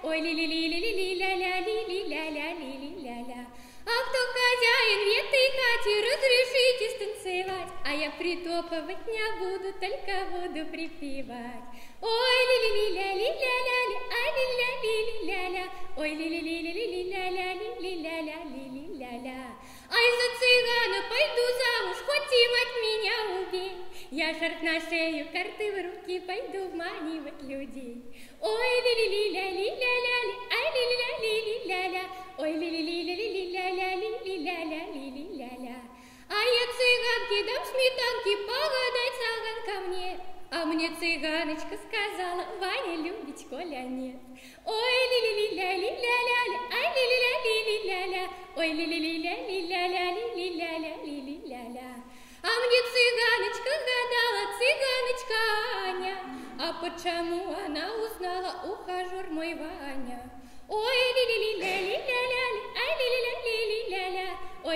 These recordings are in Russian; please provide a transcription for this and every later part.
ой ли-ли-ли-ли-ли-ля-ля-ли-ли-ля-ля-ли-ли-ля-ля. А кто хозяин в этой хате, разрешите станцевать, а я притопывать не буду, только буду припевать. Ой ли-ли-ли-ля-ли-ля-ля-ля, ай ли-ля-ли-ли-ля-ля, ой ли-ли-ли-ли-ля-ля-ли-ли-ля-ля-ли-ли-ля-ля. Ай, за цыгана пойду замуж, хоть им от меня убей. Я шарф на шею, карты в руки, пойду вманивать людей. Ой ли-ли-ли-ля-ли-ля-ля-ля, ай ли-ли-ля-ли-ли-ля-ля, ой ли-ли-ли-ля-ли-ля-ля-ли-ли-ля-ля-ли-ли-ля-ля. А я цыганке дам сметанки, погадай цаган ко мне. А мне цыганочка сказала, Ваня любить Коля нет. Ой ли-ли-ли-ля-ли-ля-ля-ля, ай ли-ли-ля-ли-ли-ля-ля, ой ли-ли-ли-ля-ли-ля-ля-ли-ли-ля-ля-ли-ли-ля-ля. А мне цыганочка гадала, цыганочка Аня, а почему она узнала, ухажер мой Ваня? Ой ли-ли-ли-ля-ли-ля-ля-ля, ай ли-ли-ля-ли-ли-ля-ля, ой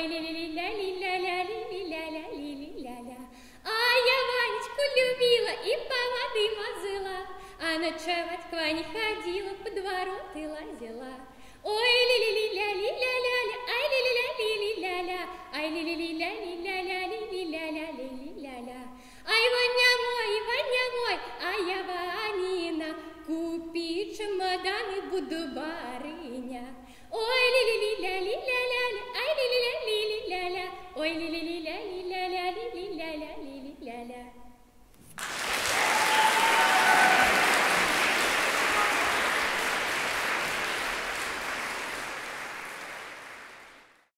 ли-ли-ли-ля-ли-ля-ля-ли-ли-ля-ля-ли-ли-ля-ля. А я Ванечку любила и помадой мазала, а ночевать к Ване ходила, по двору ты лазила. Ой ли-ли-ли-ля-ли-ля-ля-ля, ай ли-ли-ля-ли-ли-ля-ля, ай ли-ли-ли-ля-ли-ля-ля-ли-ли-ля-ля-ли-ли-ля-ля. Ай, Ваня мой, а я Ванина, купи чемодан и буду барыня. Ой ли-ли-ли-ля-ли-ля-ля.